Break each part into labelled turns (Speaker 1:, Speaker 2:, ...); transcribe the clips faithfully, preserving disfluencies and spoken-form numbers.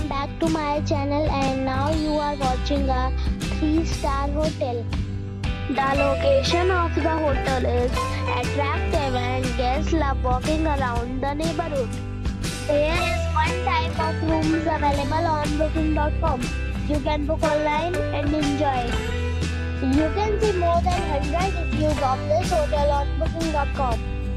Speaker 1: back to my channel, and now you are watching a three star hotel. The location of the hotel is attractive and guests love walking around the neighborhood. There is one type of rooms available on booking dot com. You can book online and enjoy. You can see more than one hundred reviews of this hotel on booking dot com.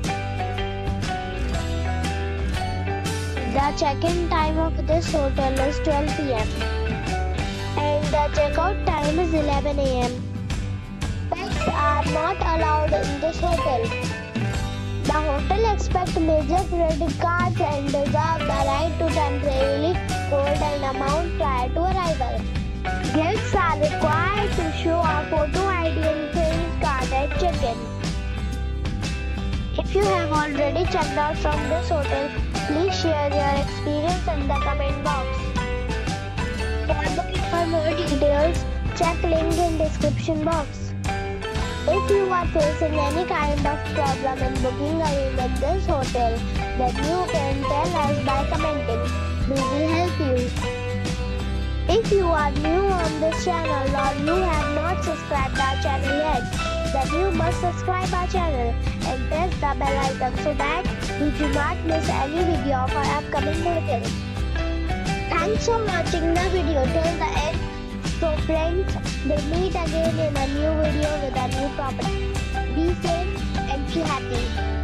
Speaker 1: The check-in time of this hotel is twelve p m and the check-out time is eleven a m Pets are not allowed in this hotel. The hotel accepts major credit cards and reserves the right to temporarily hold an amount prior to arrival. Guests are required to show a photo I D and credit card at check-in. If you have already checked out from this hotel, please share your experience in the comment box. For booking for more details, check link in description box. If you are facing any kind of problem in booking a room in this hotel, then you can tell us by commenting. We will help you. If you are new on this channel or you have not subscribed our channel yet, then you must subscribe our channel and press the bell icon so that you do not miss any video of our upcoming hotels. Thanks for watching the video till the end. So friends, we'll meet again in a new video with a new property. Be safe and be happy.